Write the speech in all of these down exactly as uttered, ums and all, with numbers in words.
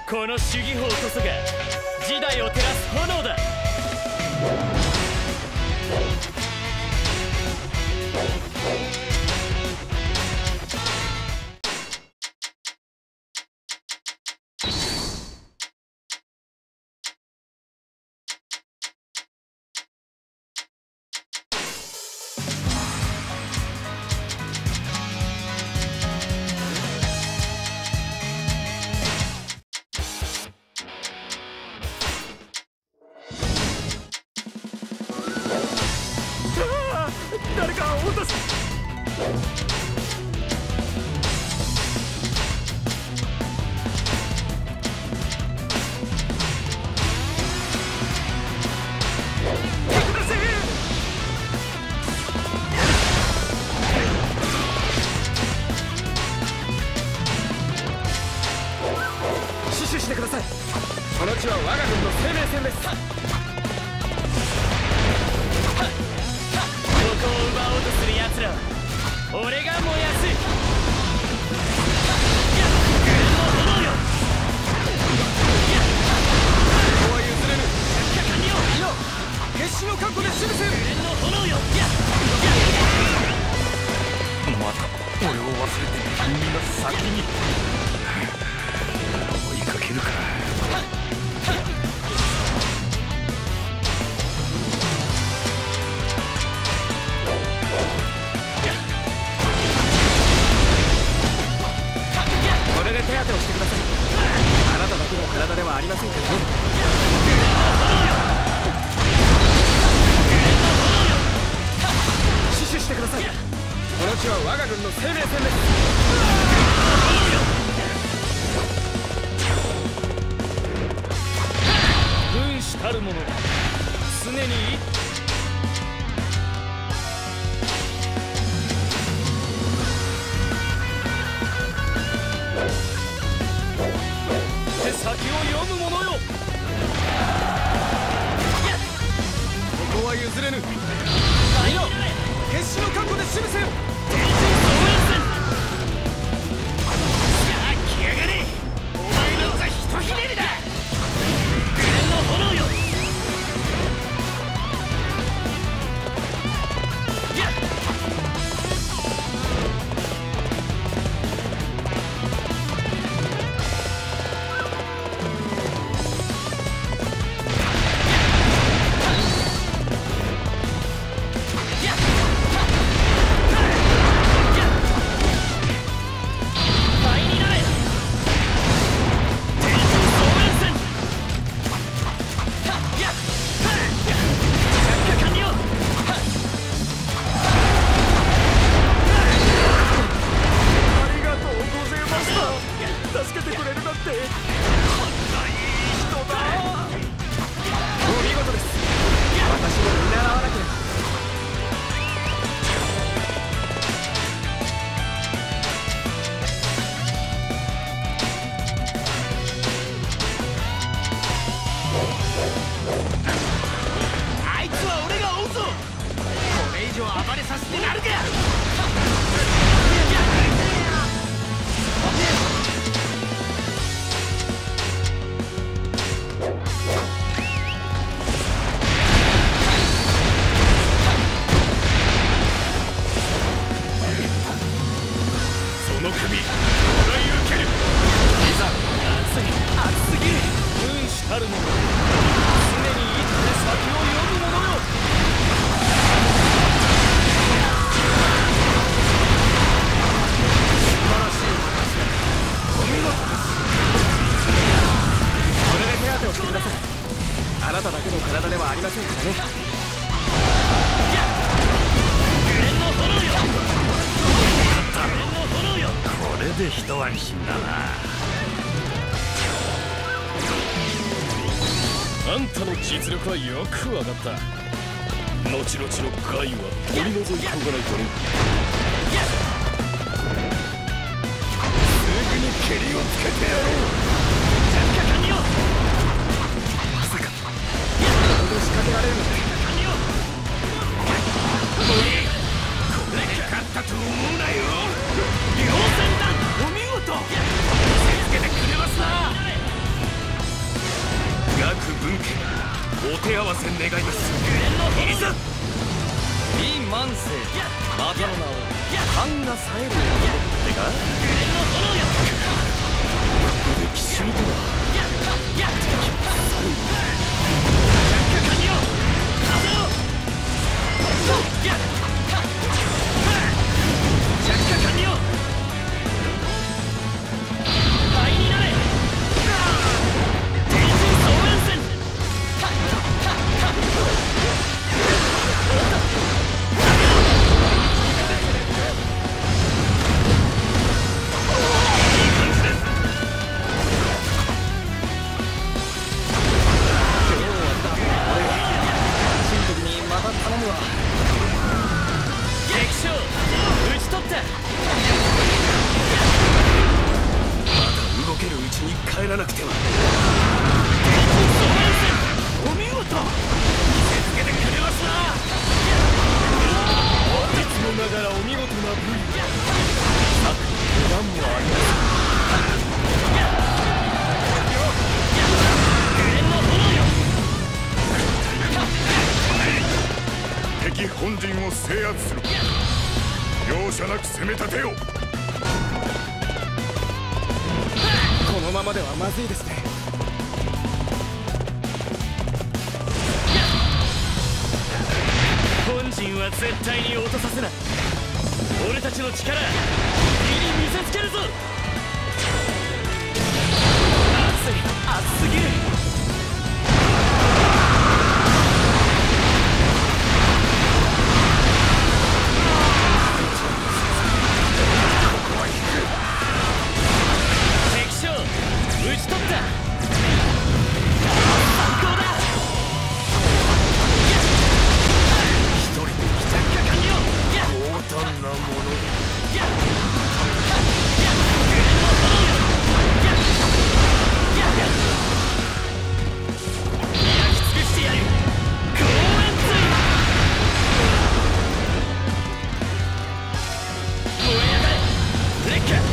この主義法こそが時代を照らす炎だ。誰か落とす。死守してください。この地は我が軍の生命線です。ここを奪おうとする奴らは俺が燃やす。軍の炎よ。ここは譲れぬ。着火完了。いや、決死の覚悟で守備せよ。軍の炎よ。また俺を忘れて君が先に追いかけるか。手当てをしてください。あなただけの体ではありませんからね。死守してください。この地は我が軍の生命線です。軍師たる者常に先を読む者よ。ここは譲れぬ。いや、決死の覚悟で守備せよ。さあ来やがれ。お前の座ひとひねりだ。軍の炎よ。あなただけの体ではありませんからね。これで一安心だな。あんたの実力はよくわかった。後々の害は取り除いておかないとね。すぐに蹴りをつけてやろう。着火完了。まさかこれ仕掛けられるのか。これで勝ったと思うなよ。両戦だ。お見事。見せつけてくれますな。 わせ願います。いざ李万世、またの名を藩が冴えるようにってか。ここで騎士とは帰らなくては。お見事、見せつけてくれますな。いつもながらお見事な武勇。さく油断もありません。敵本陣を制圧する。容赦なく攻め立てよ。このままではまずいですね。本陣は絶対に落とさせない。俺たちの力、義に見せつけるぞ。熱い、熱すぎる。打ち取った。最高だ。一人で着着完了。強胆なもの。焼き尽くしてやる。高円髄。燃え上がれ。烈火。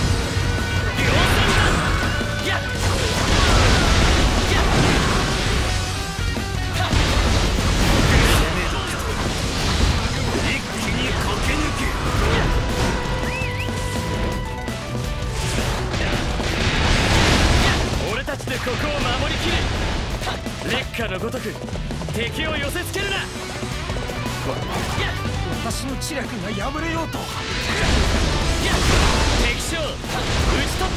ここを守りきる。烈火のごとく敵を寄せつけるな。私の知略が破れようと。敵将討ち取った。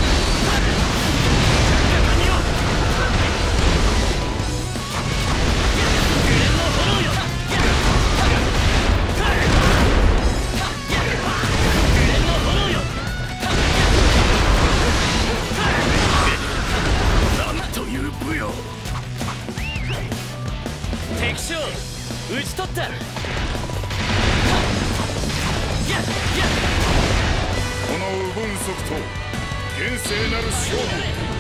グレンの炎よ。グレンの炎よ。という武勇。敵将討ち取った。この右分速と厳正なる勝負。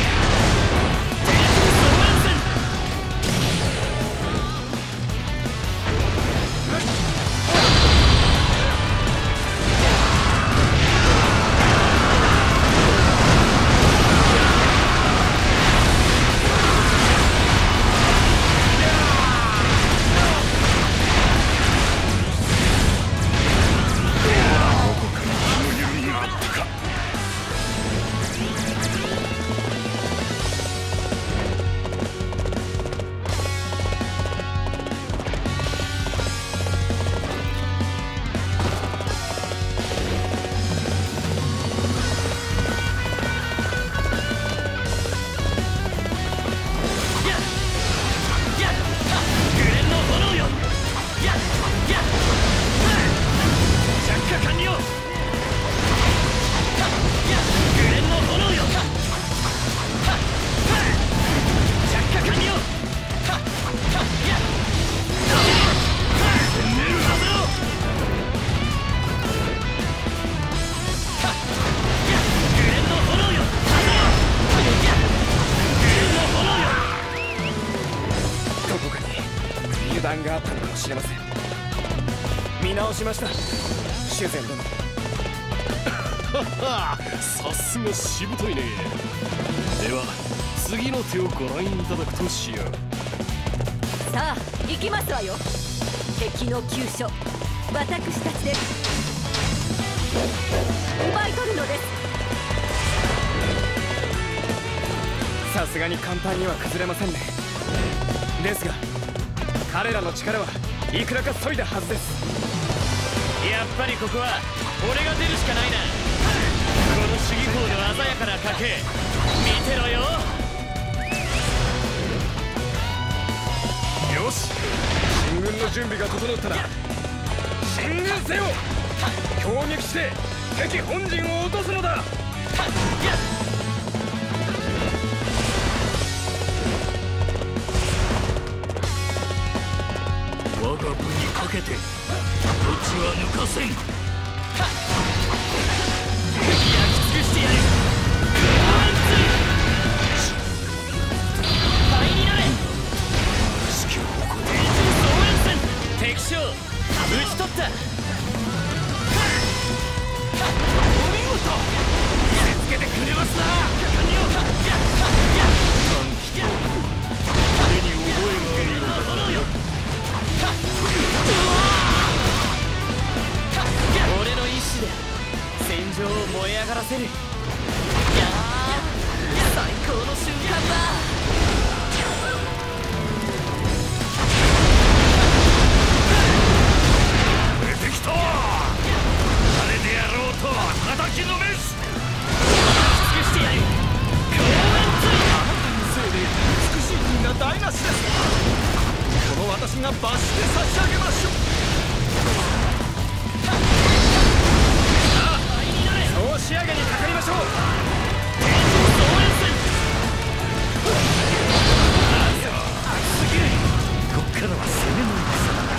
油断があったのかもしれません。見直しました、修繕殿。 さすがしぶといね。では次の手をご覧いただくとしよう。 さあ行きますわよ。敵の急所私たちで奪い取るのです。 さすがに簡単には崩れませんね。ですが彼らの力はいくらか削いだはずです。 やっぱりここは俺が出るしかないな。この主義法の鮮やかな賭け見てろよ。 よし、進軍の準備が整ったら進軍せよ。攻撃して敵本陣を落とすのだ。 我が部にかけて土地は抜かせん。 焼き尽くしてやる。倍になれ。 指揮を行天神総連戦敵将討ち取った。 お見事。見せつけてくれますな。短期と手に覚えがあるようだ。 俺の意志で戦場を燃え上がらせる。いやー最高の瞬間だ。 出てきた。誰でやろうと叩きのめす。 尽くしてやる。高あなたのせいで美しい国が台無しです。この私が罰して差し上げましょう。総仕上げにかかりましょう。 天神総連戦。 熱すぎる。こっからは攻めの戦だ。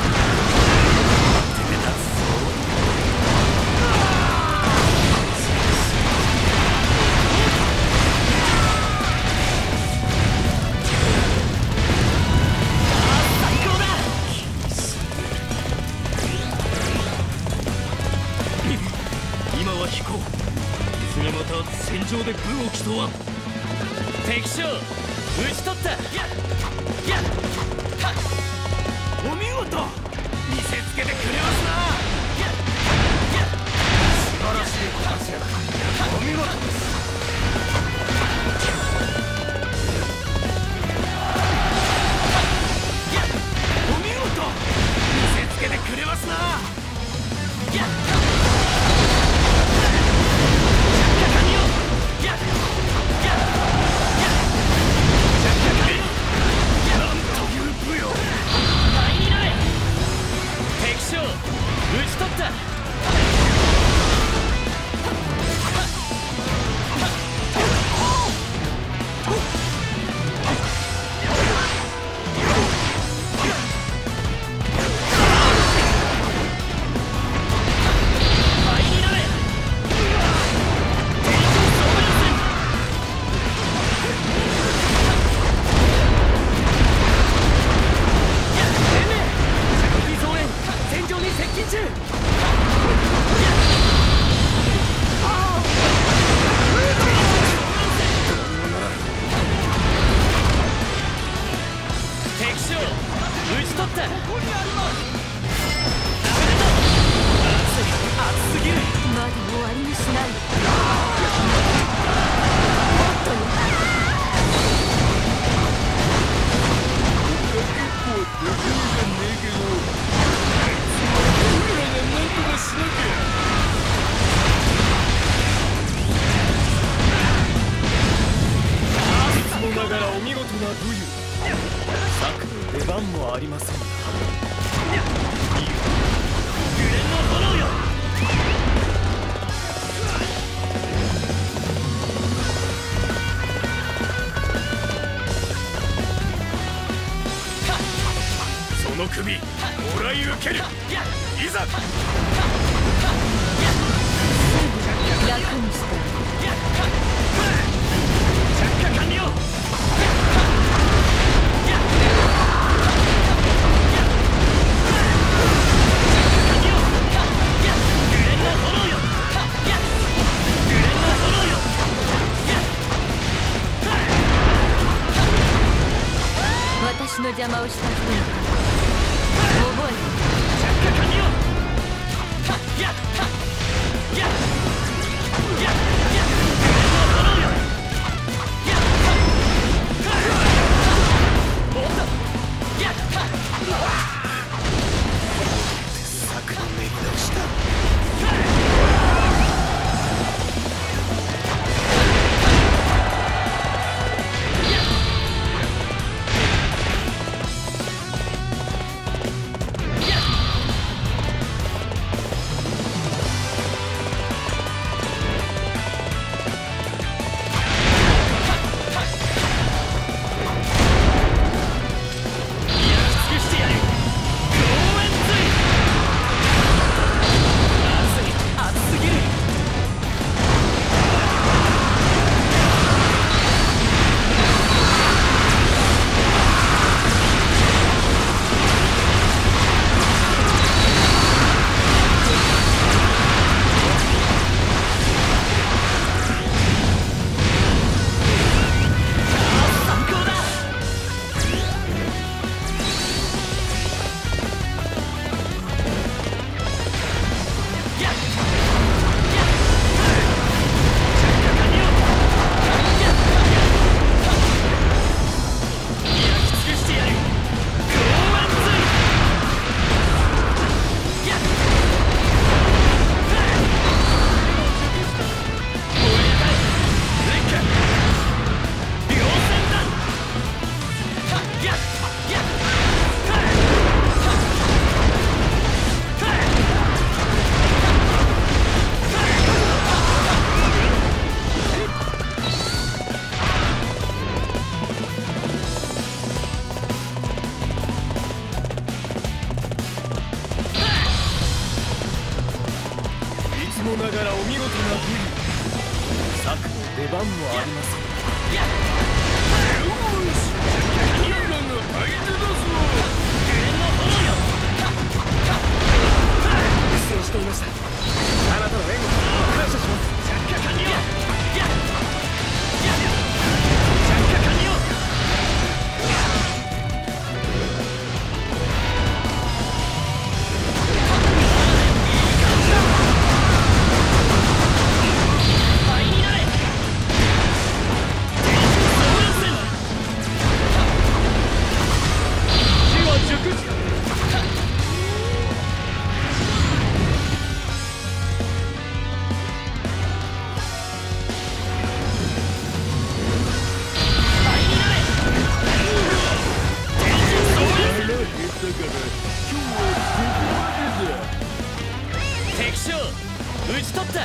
手目立つぞ。 最高だ。 今は引こう。いずれまた戦場で武を競わん。 敵将討ち取った。やっお見事。見せつけてくれますな。素晴らしいご活躍。お見事です。お見事。見せつけてくれますな。なんという武よ。 倍になれ。敵将討ち取った。倍になれ。天神総連戦。天命射撃増援戦場に接近中。敵将討ち取った。ここにあります。ダメだと。熱い熱すぎる。 まだ終わりにしない。もっとよ。 結構できるじゃねえけど、あいつは俺らがなんとかしなきゃ。 いつもながらお見事な武勇。策の出番もありません。 紅の炎よ。 その首もらい受ける。いざ。 楽にして。 着火完了。 私の邪魔をした人に覚えろ。 着火完了。はっやっはっやっやっやっ炎よ。やっはっおっとやっはっ策の練り直しだ。ながらお見事な武技。策の出番もありません。よーし、君らが相手だぞ。 苦戦していました。あなたの援護感謝します。 着火完了。着火完了。敵将討ち取った。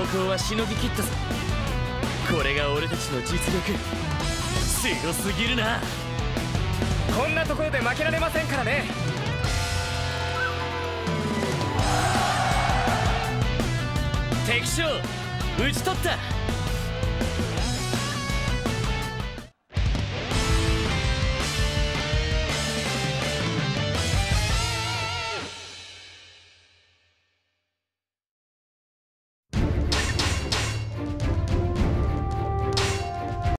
猛攻はしのぎきったぞ。これが俺たちの実力。すごすぎるな。 こんなところで負けられませんからね。 敵将討ち取った。